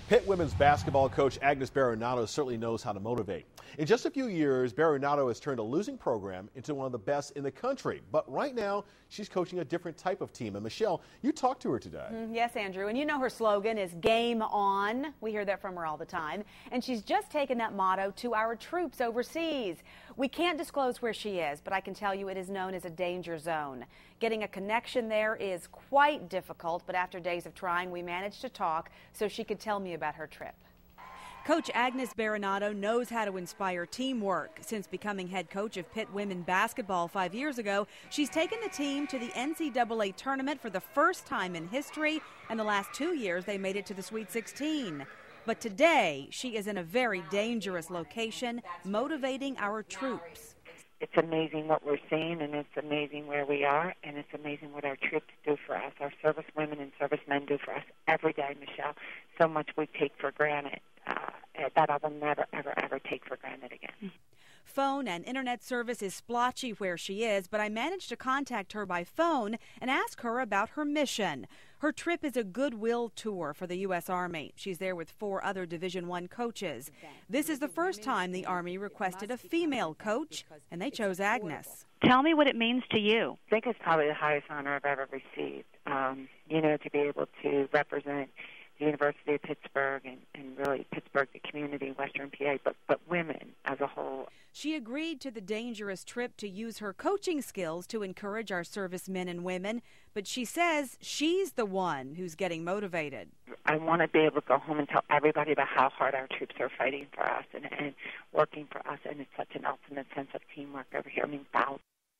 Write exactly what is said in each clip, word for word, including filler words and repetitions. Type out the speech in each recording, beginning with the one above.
Pitt women's basketball coach Agnus Berenato certainly knows how to motivate. In just a few years, Berenato has turned a losing program into one of the best in the country. But right now, she's coaching a different type of team. And Michelle, you talked to her today. Mm, yes, Andrew. And you know her slogan is game on. We hear that from her all the time. And she's just taken that motto to our troops overseas. We can't disclose where she is, but I can tell you it is known as a danger zone. Getting a connection there is quite difficult, but after days of trying, we managed to talk so she could tell me about her trip. Coach Agnus Berenato knows how to inspire teamwork. Since becoming head coach of Pitt women basketball five years ago, she's taken the team to the N C double A tournament for the first time in history, and the last two years they made it to the Sweet sixteen. But today, she is in a very dangerous location, motivating our troops. It's amazing what we're seeing, and it's amazing where we are, and it's amazing what our troops do for us, our service women and servicemen do for us every day, Michelle. So much we take for granted uh, that I will never, ever, ever take for granted again. Phone and internet service is splotchy where she is, but I managed to contact her by phone and ask her about her mission. Her trip is a goodwill tour for the U S Army. She's there with four other Division One coaches. This is the first time the Army requested a female coach, and they chose Agnus. Tell me what it means to you. I think it's probably the highest honor I've ever received, um, you know, to be able to represent the University of Pittsburgh and, and really Pittsburgh, the community, Western P A, but, but women as a whole. She agreed to the dangerous trip to use her coaching skills to encourage our servicemen and women, but she says she's the one who's getting motivated. I want to be able to go home and tell everybody about how hard our troops are fighting for us and, and working for us, and it's such an ultimate sense of teamwork over here. I mean, thousands.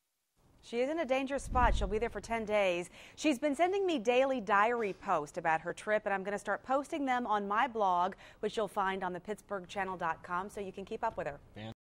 She is in a dangerous spot. She'll be there for ten days. She's been sending me daily diary posts about her trip, and I'm going to start posting them on my blog, which you'll find on the pittsburgh channel dot com, so you can keep up with her.